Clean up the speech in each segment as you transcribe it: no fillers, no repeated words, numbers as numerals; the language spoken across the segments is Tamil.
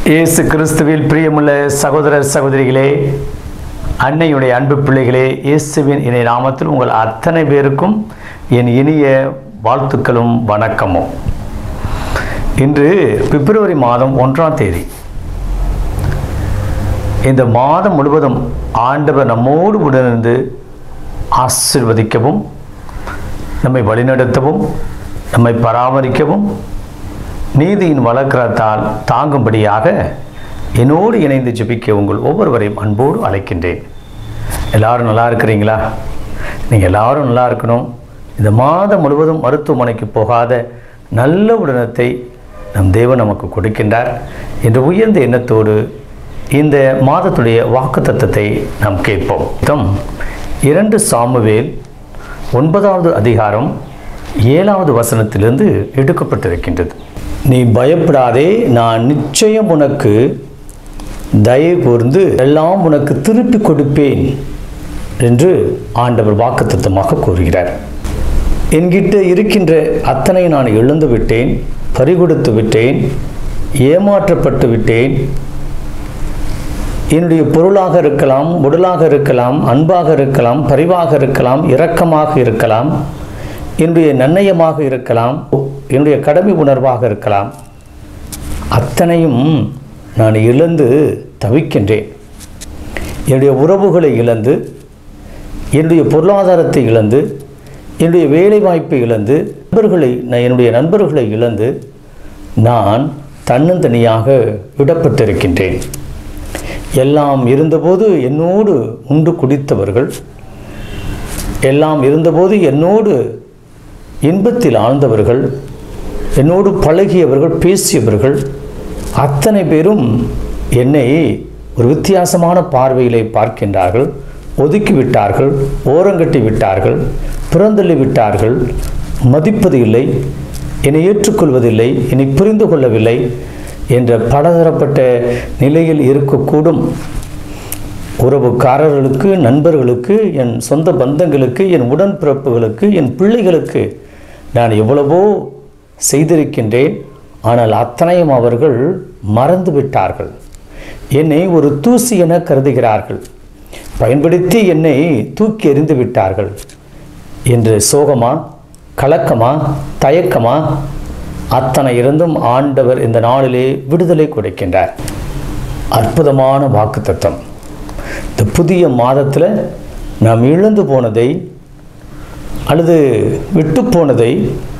இயேசு கிறிஸ்துவில் பிரியமுள்ள சகோதர சகோதரிகளே, அன்னையுடைய அன்பு பிள்ளைகளே, இயேசுவின் இணைய நாமத்தில் உங்கள் அத்தனை பேருக்கும் என் இனிய வாழ்த்துக்களும் வணக்கமும். இன்று பிப்ரவரி மாதம் 1ஆம் தேதி. இந்த மாதம் முழுவதும் ஆண்டவர் நம்மோடு உடனிருந்து ஆசீர்வதிக்கவும், நம்மை வழிநடத்தவும், நம்மை பராமரிக்கவும், நீதியின் வழக்கத்தால் தாங்கும்படியாக என்னோடு இணைந்து ஜெபிக்க உங்கள் ஒவ்வொருவரையும் அன்போடு அழைக்கின்றேன். எல்லாரும் நல்லா இருக்கிறீங்களா? நீங்கள் எல்லாரும் நல்லா இருக்கணும். இந்த மாதம் முழுவதும் மருத்துவமனைக்கு போகாத நல்ல உடனத்தை நம் தேவன் நமக்கு கொடுக்கின்றார் என்ற உயர்ந்த எண்ணத்தோடு இந்த மாதத்துடைய வாக்குத்தத்தத்தை நாம் கேட்போம். 2 சாமுவேல் 9வது அதிகாரம் 7வது வசனத்திலிருந்து எடுக்கப்பட்டிருக்கின்றது. நீ பயப்படாதே, நான் நிச்சயம் உனக்கு தயை கூர்ந்து எல்லாம் உனக்கு திருப்பி கொடுப்பேன் என்று ஆண்டவர் வாக்குத்தத்தமாக கூறுகிறார். என்கிட்ட இருக்கின்ற அத்தனை நான் இழந்து விட்டேன், பறிகொடுத்து விட்டேன், ஏமாற்றப்பட்டு விட்டேன். என்னுடைய பொருளாக இருக்கலாம், உடலாக இருக்கலாம், அன்பாக இருக்கலாம், பரிவாக இருக்கலாம், இரக்கமாக இருக்கலாம், என்னுடைய நன்னயமாக இருக்கலாம், என்னுடைய கடமை உணர்வாக இருக்கலாம். அத்தனையும் நான் இழந்து தவிக்கின்றேன். என்னுடைய உறவுகளை இழந்து, என்னுடைய பொருளாதாரத்தை இழந்து, என்னுடைய வேலை வாய்ப்பை இழந்து, என்னுடைய நண்பர்களை இழந்து நான் தன்னந்தனியாக விடப்பட்டிருக்கின்றேன். எல்லாம் இருந்தபோது என்னோடு உண்டு குடித்தவர்கள், எல்லாம் இருந்தபோது என்னோடு இன்பத்தில் ஆழ்ந்தவர்கள், என்னோடு பழகியவர்கள், பேசியவர்கள் அத்தனை பேரும் என்னை ஒரு வித்தியாசமான பார்வையிலே பார்க்கின்றார்கள். ஒதுக்கிவிட்டார்கள், ஓரங்கட்டி விட்டார்கள், புறந்தள்ளி விட்டார்கள், மதிப்பது இல்லை, என்னை ஏற்றுக்கொள்வதில்லை, என்னை புரிந்து கொள்ளவில்லை என்ற பலதரப்பட்ட நிலையில் இருக்கக்கூடும். உறவுக்காரர்களுக்கு, நண்பர்களுக்கு, என் சொந்த பந்தங்களுக்கு, என் உடன்பிறப்புகளுக்கு, என் பிள்ளைகளுக்கு நான் எவ்வளவோ செய்திருக்கின்றேன். ஆனால் அத்தனையும் அவர்கள் மறந்து விட்டார்கள். என்னை ஒரு தூசி என கருதுகிறார்கள், பயன்படுத்தி என்னை தூக்கி எறிந்து விட்டார்கள் என்று சோகமா, கலக்கமா, தயக்கமா, அத்தனை இருந்தும் ஆண்டவர் இந்த நாளிலே விடுதலை கொடுக்கின்றார். அற்புதமான வாக்குத்தத்தம். இந்த புதிய மாதத்தில் நாம் இழந்து போனதை அல்லது விட்டு போனதை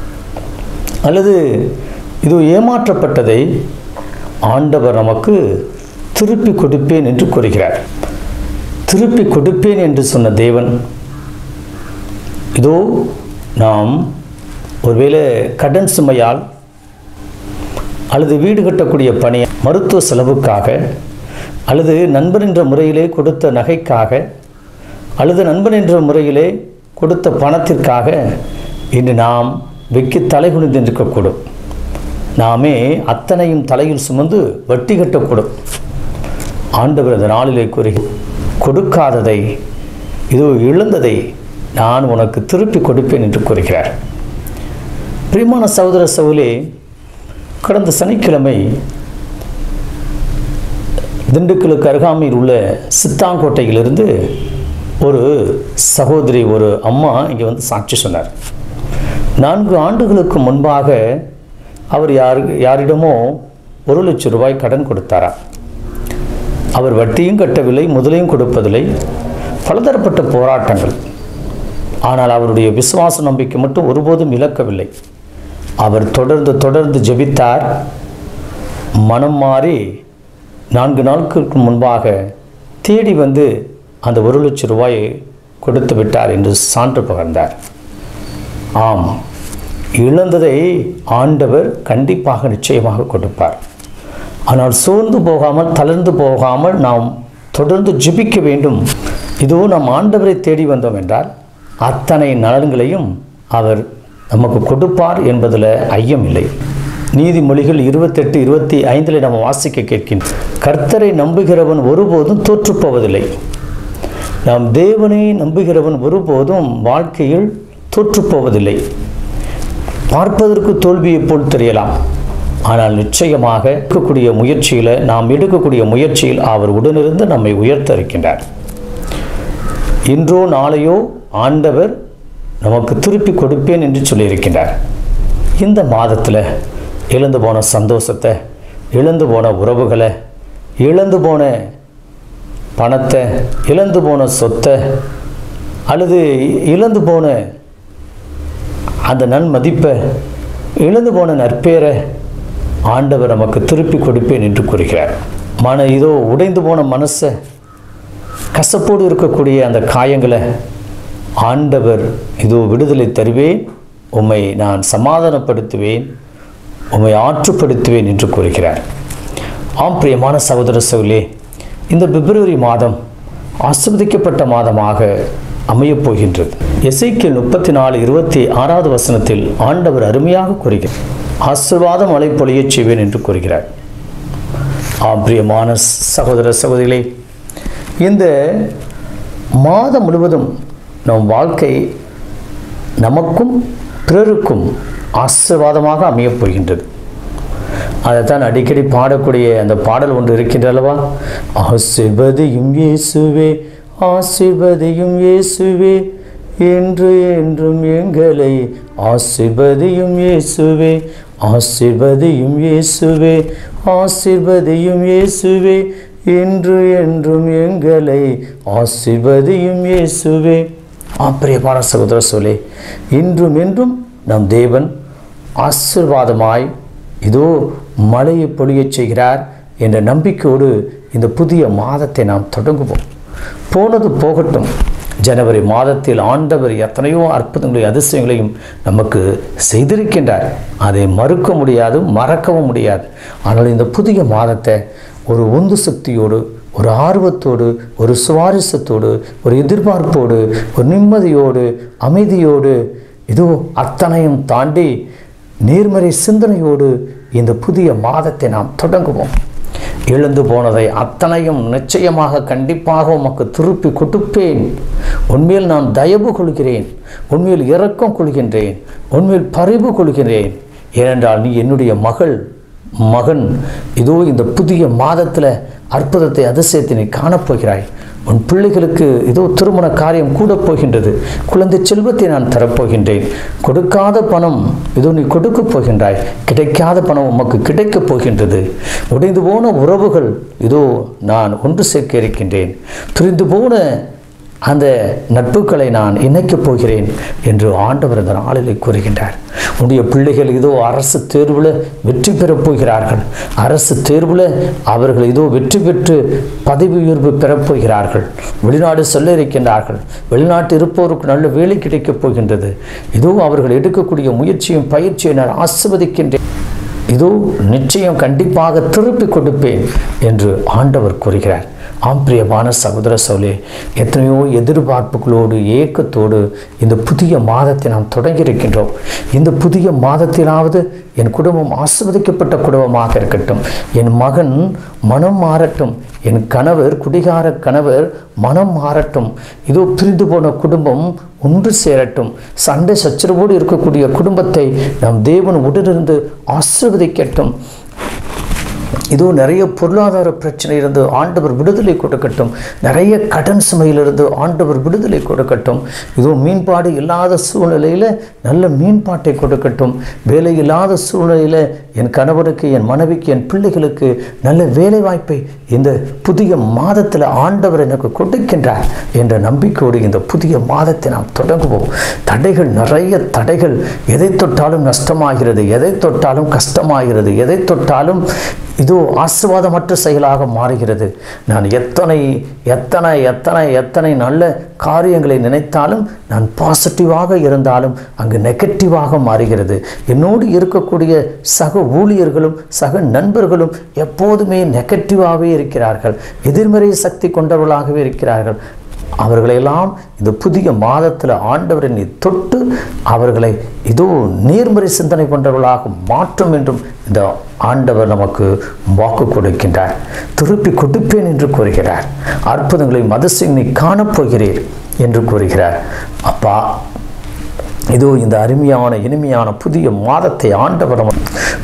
அல்லது இது ஏமாற்றப்பட்டதை ஆண்டவர் நமக்கு திருப்பி கொடுப்பேன் என்று கூறுகிறார். திருப்பி கொடுப்பேன் என்று சொன்ன தேவன், இதோ நாம் ஒருவேளை கடன் சுமையால் அல்லது வீடு கட்டக்கூடிய பணி, மருத்துவ செலவுக்காக, அல்லது நண்பன் என்ற முறையிலே கொடுத்த நகைக்காக, அல்லது நண்பன் என்ற முறையிலே கொடுத்த பணத்திற்காக இன்று நாம் வெக்கி தலை குனிந்து நிற்கக்கூடும். நாமே அத்தனையும் தலையில் சுமந்து வட்டி கட்டக்கூடும். ஆண்டவர் அந்த நாளிலே கூறி, கொடுக்காததை, இதோ இழந்ததை நான் உனக்கு திருப்பி கொடுப்பேன் என்று கூறுகிறார். பிரியமான சகோதர சகோதரிகளே, கடந்த சனிக்கிழமை திண்டுக்கலுக்கு அருகாமையில் உள்ள சித்தாங்கோட்டையிலிருந்து ஒரு சகோதரி, ஒரு அம்மா இங்கே வந்து சாட்சி சொன்னார். 4 ஆண்டுகளுக்கு முன்பாக அவர் யாரிடமோ 1 லட்சம் ரூபாய் கடன் கொடுத்தாரா. அவர் வட்டியும் கட்டவில்லை, முதலையும் கொடுப்பதில்லை, பலதரப்பட்ட போராட்டங்கள். ஆனால் அவருடைய விசுவாச நம்பிக்கை மட்டும் ஒருபோதும் இழக்கவில்லை. அவர் தொடர்ந்து ஜெபித்தார். மனம் மாறி 4 நாட்களுக்கு முன்பாக தேடி வந்து அந்த 1 லட்சம் ரூபாயை கொடுத்து விட்டார் என்று சான்று பகர்ந்தார். ஆம், இழந்ததை ஆண்டவர் கண்டிப்பாக நிச்சயமாக கொடுப்பார். ஆனால் சோர்ந்து போகாமல், தளர்ந்து போகாமல் நாம் தொடர்ந்து ஜெபிக்க வேண்டும். இதோ நாம் ஆண்டவரை தேடி வந்தோம் என்றால் அத்தனை நலன்களையும் அவர் நமக்கு கொடுப்பார் என்பதில் ஐயம் இல்லை. நீதிமொழிகள் 28:25 நம்ம வாசிக்க கேட்கின்றோம். கர்த்தரை நம்புகிறவன் ஒருபோதும் தோற்றுப்போவதில்லை. நாம் தேவனை நம்புகிறவன் ஒருபோதும் வாழ்க்கையில் தோற்றுப்போவதில்லை. பார்ப்பதற்கு தோல்வியை போல் தெரியலாம், ஆனால் நிச்சயமாக நாம் எடுக்கக்கூடிய முயற்சியில் அவர் உடனிருந்து நம்மை உயர்த்த இருக்கின்றார். இன்றோ நாளையோ ஆண்டவர் நமக்கு திருப்பி கொடுப்பேன் என்று சொல்லியிருக்கின்றார். இந்த மாதத்தில் இழந்து போன சந்தோஷத்தை, இழந்து போன உறவுகளை, இழந்து போன பணத்தை, இழந்து போன சொத்தை, அல்லது இழந்து போன அந்த நன்மதிப்பை, இழந்து போன நற்பேரை ஆண்டவர் நமக்கு திருப்பி கொடுப்பேன் என்று கூறுகிறார். இதோ உடைந்து போன மனசை, கசப்போடு இருக்கக்கூடிய அந்த காயங்களை ஆண்டவர் இதோ விடுதலை தருவேன், உம்மை நான் சமாதானப்படுத்துவேன், உம்மை ஆற்றுப்படுத்துவேன் என்று கூறுகிறார். ஆம் பிரியமான சகோதர சகோதரிகளே, இந்த பிப்ரவரி மாதம் ஆசீர்வதிக்கப்பட்ட மாதமாக அமையப் போகின்றது. எசேக்கியேல் 34:26 வசனத்தில் ஆண்டவர் அருமையாக கூறுகிறார், ஆசீர்வாத மழை பொழியச் செய்வேன் என்று கூறுகிறார். ஆம் பிரியமான சகோதர சகோதரிகளே, இந்த மாதம் முழுவதும் நம் வாழ்க்கை நமக்கும் பிறருக்கும் ஆசீர்வாதமாக அமையப் போகின்றது. அதைத்தான் அடிக்கடி பாடக்கூடிய அந்த பாடல் ஒன்று இருக்கின்றல்லவா, ஆசீர்வதியும் இயேசுவே, ஆசீர்வதியும் இயேசுவே, என்று என்றும் எங்களை ஆசீர்வதியும் இயேசுவே, ஆசீர்வதியும் இயேசுவே, ஆசீர்வதியும் இயேசுவே, என்று என்றும் எங்களை ஆசீர்வதியும் இயேசுவே. பிரியமான சகோதர சகோதரிகளே, இன்றும் என்றும் நம் தேவன் ஆசீர்வாதமாய் இதோ மழையை பொழியச் செய்கிறார் என்ற நம்பிக்கையோடு இந்த புதிய மாதத்தை நாம் தொடங்குவோம். போனது போகட்டும். ஜனவரி மாதத்தில் ஆண்டவர் எத்தனையோ அற்புதங்களையும் அதிசயங்களையும் நமக்கு செய்திருக்கின்றார். அதை மறுக்க முடியாது, மறக்கவும் முடியாது. ஆனால் இந்த புதிய மாதத்தை ஒரு உந்து சக்தியோடு, ஒரு ஆர்வத்தோடு, ஒரு சுவாரஸ்யத்தோடு, ஒரு எதிர்பார்ப்போடு, ஒரு நிம்மதியோடு, அமைதியோடு, இதோ அத்தனையும் தாண்டி நேர்மறை சிந்தனையோடு இந்த புதிய மாதத்தை நாம் தொடங்குவோம். இழந்து போனதை அத்தனையும் நிச்சயமாக கண்டிப்பாக உமக்கு திருப்பி கொடுப்பேன். உண்மையில் நான் தயவு கொள்கிறேன், உண்மையில் இரக்கம் கொள்கின்றேன், உண்மையில் பரிவு கொள்கிறேன். ஏனென்றால் நீ என்னுடைய மகன். இதோ இந்த புதிய மாதத்தில் அற்புதத்தை, அதிசயத்தை நீ காணப்போகிறாய். உன் பிள்ளைகளுக்கு இதோ திருமண காரியம் கூட போகின்றது. குழந்தை செல்வத்தை நான் தரப்போகின்றேன். கொடுக்காத பணம் இதோ நீ கொடுக்கப் போகின்றாய். கிடைக்காத பணம் உமக்கு கிடைக்கப் போகின்றது. உடைந்து போன உறவுகள் இதோ நான் ஒன்று சேர்க்க இருக்கின்றேன். பிரிந்து போன அந்த நட்புகளை நான் இணைக்கப் போகிறேன் என்று ஆண்டவர் இந்த நாளிலே கூறுகின்றார். உன்னுடைய பிள்ளைகள் இதோ அரசு தேர்வில் வெற்றி பெறப் போகிறார்கள். அரசு தேர்வில் அவர்கள் இதோ வெற்றி பெற்று பதவி உயர்வு பெறப்போகிறார்கள். வெளிநாடு செல்ல இருக்கின்றார்கள். வெளிநாட்டு இருப்பவருக்கு நல்ல வேலை கிடைக்கப் போகின்றது. இதோ அவர்கள் எடுக்கக்கூடிய முயற்சியும் பயிற்சியை நான் ஆசீர்வதிக்கின்றேன். இதோ நிச்சயம் கண்டிப்பாக திருப்பி கொடுப்பேன் என்று ஆண்டவர் கூறுகிறார். பிரியமான சகோதர சகோதரிகளே, எத்தனையோ எதிர்பார்ப்புகளோடு, ஏக்கத்தோடு இந்த புதிய மாதத்தை நாம் தொடங்கி இருக்கின்றோம். இந்த புதிய மாதத்திலாவது என் குடும்பம் ஆசீர்வதிக்கப்பட்ட குடும்பமாக இருக்கட்டும். என் மகன் மனம் மாறட்டும். என் குடிகார கணவர் மனம் மாறட்டும். இதோ பிரிந்து போன குடும்பம் ஒன்று சேரட்டும். சண்டை சச்சரவோடு இருக்கக்கூடிய குடும்பத்தை நம் தேவன் உடனிருந்து ஆசீர்வதிக்கட்டும். இதோ நிறைய பொருளாதார பிரச்சனை இருந்து ஆண்டவர் விடுதலை கொடுக்கட்டும். நிறைய கடன் சுமையிலிருந்து ஆண்டவர் விடுதலை கொடுக்கட்டும். இதோ மீன்பாடு இல்லாத சூழ்நிலையில் நல்ல மீன்பாட்டை கொடுக்கட்டும். வேலை இல்லாத சூழ்நிலையில் என் கணவருக்கு, என் மனைவிக்கு, என் பிள்ளைகளுக்கு நல்ல வேலை வாய்ப்பை இந்த புதிய மாதத்தில் ஆண்டவர் எனக்கு கொடுக்கின்றார் என்ற நம்பிக்கையோடு இந்த புதிய மாதத்தை நாம் தொடங்குவோம். தடைகள், நிறைய தடைகள், எதை தொட்டாலும் நஷ்டமாகிறது, எதை தொட்டாலும் கஷ்டமாகிறது, எதை தொட்டாலும் இதோ ஆசீர்வாதமற்ற செயலாக மாறுகிறது. நான் எத்தனை எத்தனை எத்தனை எத்தனை நல்ல காரியங்களை நினைத்தாலும், நான் பாசிட்டிவாக இருந்தாலும் அங்கு நெகட்டிவாக மாறுகிறது. என்னோடு இருக்கக்கூடிய சக ஊழியர்களும் சக நண்பர்களும் எப்போதுமே நெகட்டிவாகவே இருக்கிறார்கள். எதிர்மறை சக்தி கொண்டவர்களாகவே இருக்கிறார்கள். அவர்களெல்லாம் இந்த புதிய மாதத்தில் ஆண்டவரை நீ தொட்டு அவர்களை இதோ நேர்மறை சிந்தனை கொண்டவர்களாக மாற்றும் என்றும் இந்த ஆண்டவர் நமக்கு வாக்கு கொடுக்கின்றார். திருப்பி கொடுப்பேன் என்று கூறுகிறார். அற்புதங்களை அதிசயங்களை காணப்போகிறீர் என்று கூறுகிறார். அப்பா, இதோ இந்த அருமையான இனிமையான புதிய மாதத்தை ஆண்டவர்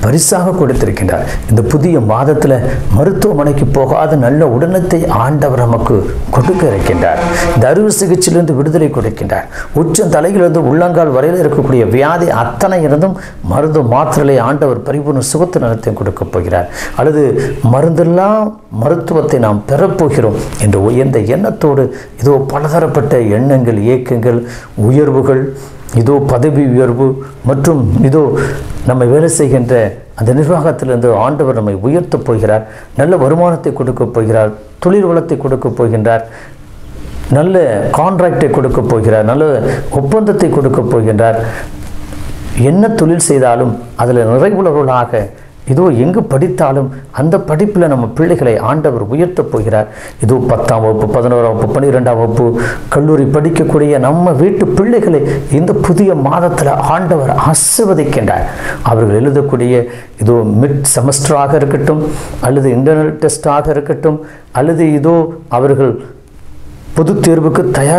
பரிசாக கொடுத்திருக்கின்றார். இந்த புதிய மாதத்தில் மருத்துவமனைக்கு போகாத நல்ல உடனத்தை ஆண்டவர் நமக்கு கொடுக்க இருக்கின்றார். இந்த அறுவை சிகிச்சையிலிருந்து விடுதலை கொடுக்கின்றார். உச்சம் தலையிலிருந்து உள்ளங்கால் வரையில் இருக்கக்கூடிய வியாதி அத்தனை இருந்தும் மருந்து மாத்திரையை ஆண்டவர் பரிபூர்ண சுகத்து நலத்தையும் கொடுக்க போகிறார். அல்லது மருந்தெல்லாம் மருத்துவத்தை நாம் பெறப்போகிறோம் என்ற உயர்ந்த எண்ணத்தோடு இதோ பலதரப்பட்ட எண்ணங்கள், இயக்கங்கள், உயர்வுகள், இதோ பதவி உயர்வு மற்றும் இதோ நம்ம வேலை செய்கின்ற அந்த நிர்வாகத்திலிருந்து ஆண்டவர் நம்மை உயர்த்தப் போகிறார். நல்ல வருமானத்தை கொடுக்க போகிறார். தொழில் வளத்தை கொடுக்க போகின்றார். நல்ல கான்ட்ராக்டை கொடுக்க போகிறார். நல்ல ஒப்பந்தத்தை கொடுக்க போகின்றார். என்ன தொழில் செய்தாலும் அதில் நிறைவுள்ளவர்களாக இதோ எங்கு படித்தாலும் அந்த படிப்பில் நம்ம பிள்ளைகளை ஆண்டவர் உயர்த்தப் போகிறார். இதோ 10ஆம் வகுப்பு, 11ஆம் வகுப்பு, 12ஆம் வகுப்பு, கல்லூரி படிக்கக்கூடிய நம்ம வீட்டு பிள்ளைகளை இந்த புதிய மாதத்தில் ஆண்டவர் ஆசீர்வதிக்கின்றார். அவர்கள் எழுதக்கூடிய இதோ மிட் செமஸ்டராக இருக்கட்டும், அல்லது இன்டர்னல் டெஸ்டாக இருக்கட்டும், அல்லது இதோ அவர்கள் பொது தேர்வுக்கு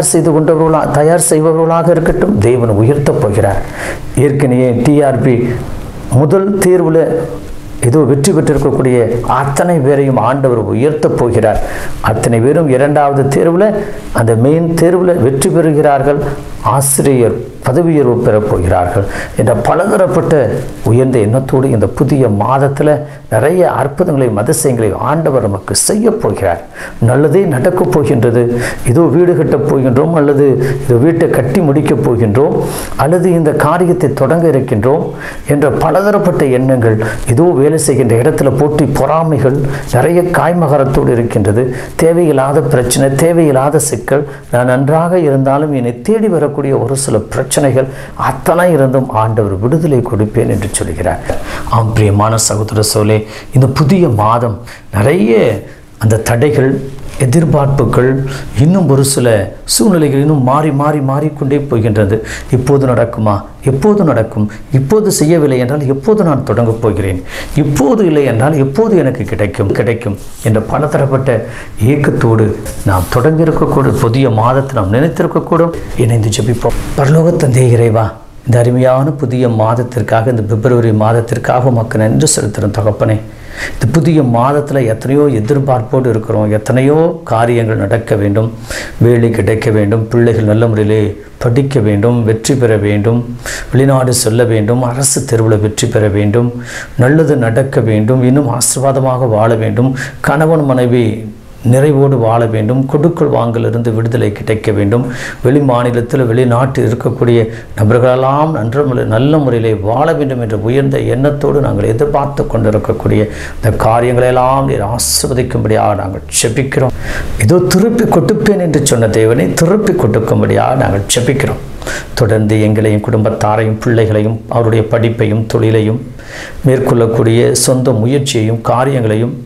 தயார் செய்பவர்களாக இருக்கட்டும், தேவன் உயர்த்தப் போகிறார். ஏற்கனவே டிஆர்பி முதல் தேர்வில் ஏதோ வெற்றி பெற்றிருக்கக்கூடிய அத்தனை பேரையும் ஆண்டவர் உயர்த்தப் போகிறார். அத்தனை பேரும் 2வது தேர்வில், அந்த மெயின் தேர்வில் வெற்றி பெறுகிறார்கள். ஆசிரியர் பதவி உயர்வு பெறப் போகிறார்கள் என்ற பலதரப்பட்ட உயர்ந்த எண்ணத்தோடு இந்த புதிய மாதத்தில் நிறைய அற்புதங்களையும் அதிசயங்களையும் ஆண்டவர் நமக்கு செய்ய போகிறார். நல்லதே நடக்கப் போகின்றது. இதோ வீடு கட்டப் போகின்றோம், அல்லது இதோ வீட்டை கட்டி முடிக்கப் போகின்றோம், அல்லது இந்த காரியத்தை தொடங்க இருக்கின்றோம் என்ற பலதரப்பட்ட எண்ணங்கள், இதோ வேலை செய்கின்ற இடத்துல போட்டி பொறாமைகள் நிறைய காய்மகரத்தோடு இருக்கின்றது. தேவையில்லாத பிரச்சனை, தேவையில்லாத சிக்கல். நான் நன்றாக இருந்தாலும் என்னை தேடி வரக்கூடிய ஒரு சில பிரச்சனைகள் அத்தனை இருந்தும் ஆண்டவர் விடுதலை கொடுப்பேன் என்று சொல்கிறார். ஆம் பிரியமான சகோதர சோலே, இந்த புதிய மாதம் நிறைய அந்த தடைகள், எதிர்பார்ப்புகள், இன்னும் ஒரு சில சூழ்நிலைகள் இன்னும் மாறிக்கொண்டே போகின்றது. இப்போது நடக்குமா? எப்போது நடக்கும்? இப்போது செய்யவில்லை என்றால் எப்போது நான் தொடங்கப் போகிறேன்? இப்போது இல்லை என்றால் எப்போது எனக்கு கிடைக்கும் என்ற பலதரப்பட்ட ஏக்கத்தோடு நாம் தொடங்கி இருக்கக்கூடும். புதிய மாதத்தை நாம் நினைத்திருக்கக்கூடும். இணைந்து ஜெபிப்போம். பரலோக தந்தை இறைவா, இந்த அருமையான புதிய மாதத்திற்காக, இந்த பிப்ரவரி மாதத்திற்காக உமக்கு நன்றி செலுத்துகிறோம் தகப்பனே. இந்த புதிய மாதத்தில் எத்தனையோ எதிர்பார்ப்போடு இருக்கிறோம். எத்தனையோ காரியங்கள் நடக்க வேண்டும், வேலை கிடைக்க வேண்டும், பிள்ளைகள் நல்ல முறையிலே படிக்க வேண்டும், வெற்றி பெற வேண்டும், வெளிநாடு செல்ல வேண்டும், அரசு தேர்வில் வெற்றி பெற வேண்டும், நல்லது நடக்க வேண்டும், இன்னும் ஆசீர்வாதமாக வாழ வேண்டும், கணவன் மனைவி நிறைவோடு வாழ வேண்டும், கொடுக்கல் வாங்கலிருந்து விடுதலை கிடைக்க வேண்டும், வெளி மாநிலத்தில் வெளிநாட்டில் இருக்கக்கூடிய நபர்களெல்லாம் நல்ல முறையிலே வாழ வேண்டும் என்ற உயர்ந்த எண்ணத்தோடு நாங்கள் எதிர்பார்த்து கொண்டிருக்கக்கூடிய இந்த காரியங்களெல்லாம் நீர் ஆசீர்வதிக்கும்படியாக நாங்கள் ஜெபிக்கிறோம். இதோ திருப்பி கொடுப்பேன் என்று சொன்ன தேவனை திருப்பி கொடுக்கும்படியாக நாங்கள் ஜெபிக்கிறோம். தொடர்ந்து எங்களையும், குடும்பத்தாரையும், பிள்ளைகளையும், அவருடைய படிப்பையும், தொழிலையும், மேற்கொள்ளக்கூடிய சொந்த முயற்சியையும், காரியங்களையும்,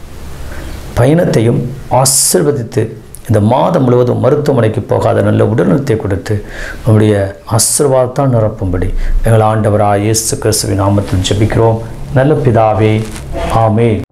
பயணத்தையும் ஆசீர்வதித்து இந்த மாதம் முழுவதும் மருத்துவமனைக்கு போகாத நல்ல உடல்நலத்தை கொடுத்து நம்முடைய ஆசீர்வாதத்தால் நிரப்பும்படி எங்கள் ஆண்டவராகிய இயேசு கிறிஸ்துவின் நாமத்தில் ஜெபிக்கிறோம் நல்ல பிதாவே. ஆமென்.